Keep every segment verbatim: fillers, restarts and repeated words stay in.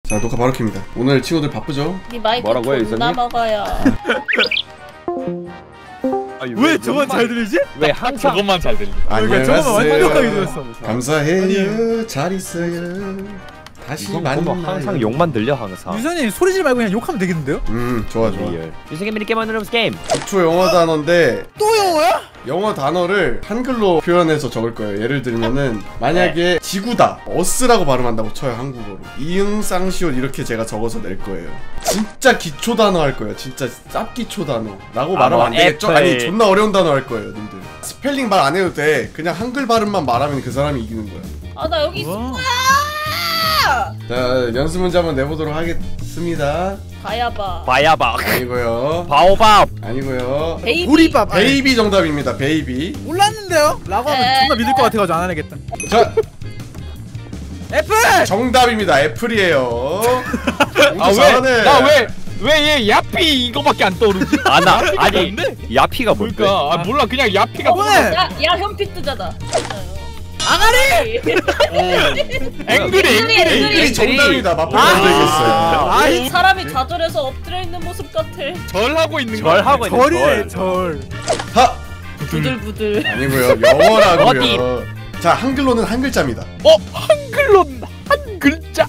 자, 녹화 바로 켭니다. 오늘 친구들 바쁘죠? 네 마이크 뭐라고요, 존나 이사님? 먹어요. 아니, 왜 저만 잘 들리지? 왜 항상 저것만 잘 들린다. 그러니까 저만 완벽하게 들렸어. 감사해요. 잘 있어요. 다시 만나요. 항상 욕만 들려 항상. 유선님 소리 지르지 말고 그냥 욕하면 되겠는데요? 음, 좋아 좋아. 유승의 미니게임 하는 게임. 기초 영어 단어인데 또 영어야? 영어 단어를 한글로 표현해서 적을 거예요. 예를 들면은 만약에 지구다, 어스라고 발음한다고 쳐요, 한국어로. 이응 쌍시옷 이렇게 제가 적어서 낼 거예요. 진짜 기초 단어 할 거예요. 진짜 쌉 기초 단어라고 아, 말하면 안 되겠죠? 애플. 아니, 존나 어려운 단어 할 거예요, 님들. 스펠링 말 안 해도 돼. 그냥 한글 발음만 말하면 그 사람이 이기는 거야. 아 나 여기 있어. 와. 자, 연습 문제 한번 내보도록 하겠습니다. 바야바. 바야박. 아니고요. 바오밥. 아니고요. 베이비. 보리밥. 아니, 베이비 정답입니다. 베이비. 몰랐는데요? 라고 하면 에. 존나 믿을 것 같아가지고 안 하겠다. 자, 애플! 정답입니다. 애플이에요. 아 잘하네. 왜? 나 왜? 왜 얘 야피 이거밖에 안 떠오르지? 아나 아니 뭔데? 야피가 뭔데? 그러니까 아, 몰라 그냥 야피가 아, 왜? 야, 야 현피 뜨잖아. 아가리! 앵그리 앵그리, 앵그리. 앵글이 정답입니다. 맛보기 아. 만들겠어요. 아, 이 사람이 좌절해서 엎드려 있는 모습 같아. 절하고 있는 거. 절하고 있는 절이래, 절. 절. 하! 부들부들. 아니고요. 영어라고요. 어디? 자, 한글로는 한 글자입니다. 어 한글로 한 글자.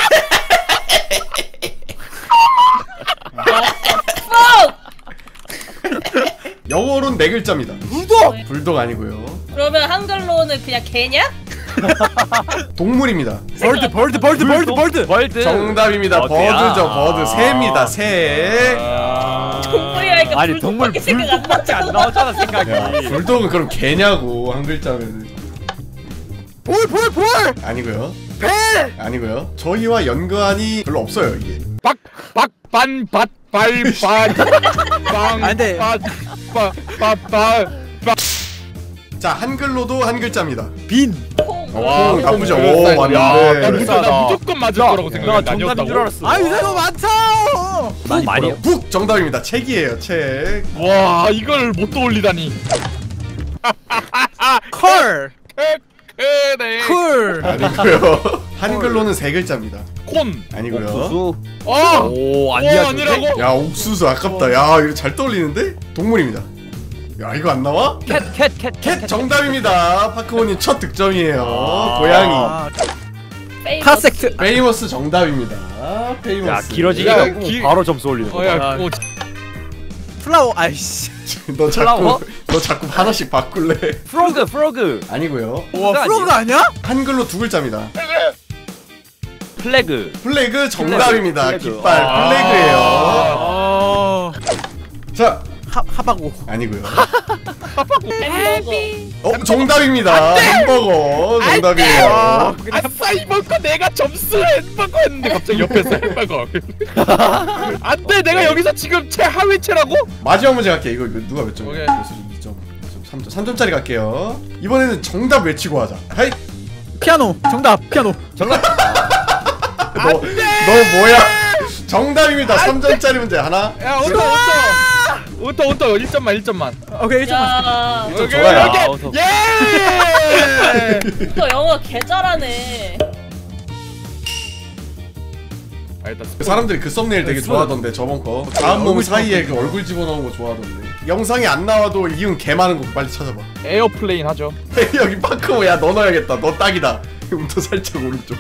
영어로는 네 글자입니다. 불독! 불독 아니고요. 그러면 한글로는 그냥 개냐? 동물입니다. 벌드, 벌드, 벌드, 벌드, 벌드! 벌드. 정답입니다. 어디야? 버드죠. 버드. 새입니다. 새. 동물이라니까 아니 동물 불독밖에 생각 안 불독밖에 안 나잖아. 나오잖아 야, 생각이. 불독은 그럼 개냐고, 한 글자면. 볼, 볼, 볼! 아니고요. 배! 아니고요. 저희와 연관이 별로 없어요, 이게. 박박반밭발반 안 돼. 빵빠빠빠 자, 한글로도 한 글자입니다. 빈! 콩. 와, 오, 나쁘죠. 콩. 오, 야, 맞는데. 나 무조건- 나 무조건 맞을 거라고 나 생각했는데 정답인 줄 알았어. 아, 유선이 많다! 많이 많이. 북 정답입니다. 책이에요, 책. 와 이걸 못 떠올리다니. 컬! 그래. 쿨! 아니고요. 한글로는 세 글자입니다. 콘. 아니고요. 옥수수. 어. 오 어, 아니야. 아니라고? 야, 옥수수 아깝다. 야, 이거 잘 떠올리는데? 동물입니다. 야, 이거 안 나와? 캣캣캣 캣 정답입니다. 파크모님 첫 득점이에요. 아. 고양이. 아, 페이머스. 카섹트! 페이머스 정답입니다. 페이머스. 야 길어지게 야, 하고 기- 바로 점수 올리는 거. 어야 아. 어, 플라워, 아이씨. 너 플라워? 자꾸 너 자꾸 하나씩 바꿀래? 프로그 프로그. 아니고요. 와, 프로그 아니야? 한글로 두 글자입니다. 플래그. 플래그 정답입니다. 플래그. 깃발 아. 플래그예요. 어... 자, 하, 하바고. 아니고요. 햄버거. 어, 정답입니다. 햄버거 정답이에요. 아싸 이번 거 내가 점수 햄버거 했는데 갑자기 옆에서 햄버거. 안돼 내가 여기서 지금 최하위체라고? 마지막 문제 갈게요. 이거, 이거 누가 몇 점이야? 오케이. 이 점, 삼 점, 삼 점짜리 갈게요. 이번에는 정답 외치고 하자. 하이. 피아노! 정답! 피아노! 정답. 너, 너 뭐야? 정답입니다. 삼 점짜리 문제 하나. 야 온다 온다 온다 온다 일 점만 일 점만. 오케이, 일 점만. 야, 좀 오케이, 좋아요. 오케이. 아, 어서. 예. 또 영어 개 잘하네. 아, 일단 사람들이 그 썸네일 되게 좋아하던데 저번 거. 다음 몸 사이에 그 얼굴 집어넣은 거 좋아하던데. 영상이 안 나와도 이응 개 많은 거 빨리 찾아봐. 에어플레인 하죠. 여기 파크모 야 너 넣어야겠다. 너 딱이다. 음도 살짝 오른쪽.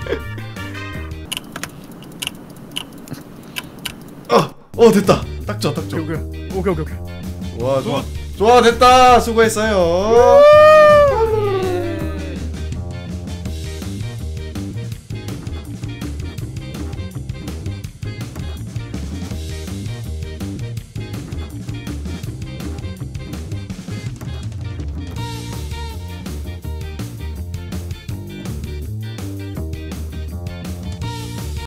어, 어 됐다. 딱 좋아, 딱 좋아. 오케이, 오케이, 오케이, 오케이. 와 좋아. 좋아 됐다. 수고했어요.